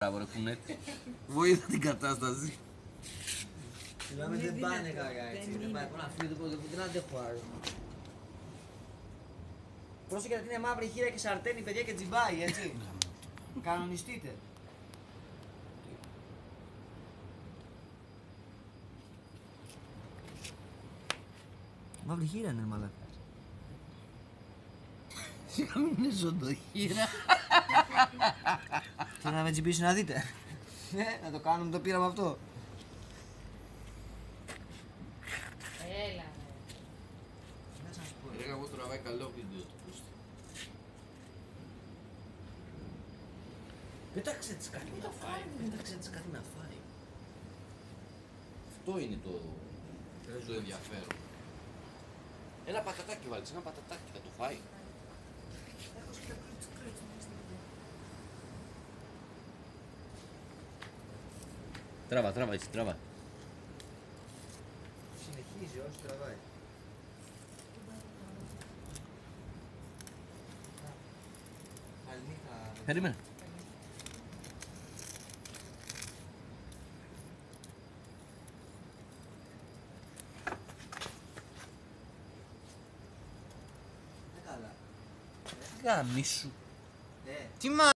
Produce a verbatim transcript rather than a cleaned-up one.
Μπράβο ρε κουνέτη. Βοήθα την κατάσταση. Μιλάμε δεν πάνε καλά έτσι. Δεν πάει πολλά φύλλο που δεν αντέχω άλλο. Πρόσεχε γιατί είναι μαύρη χείρα και σαρτένι παιδιά και τζιμπάει έτσι. Κανονιστείτε. Μαύρη χείρα είναι μαλάκα. Σιγά μην είναι ζωντοχείρα. Θέλω να με τσιμπήσει να δείτε. Ναι, να το κάνουμε, το πήραμε αυτό. Έλα. Να σας πω. Ρε εγώ τραβάει καλό βίντεο του πούστη. Πέταξε της κάτι να φάει. Πέταξε της κάτι να φάει. Αυτό είναι το, το ενδιαφέρον. Ένα πατατάκι βάλεις, ένα πατατάκι θα το φάει. Τράβα, τράβα έτσι, τράβα. Συνεχίζει όσο τραβάει. Καλή νύχτα. Περίμενε. Δεν καλά. Γάμι σου. Ναι. Τι μα...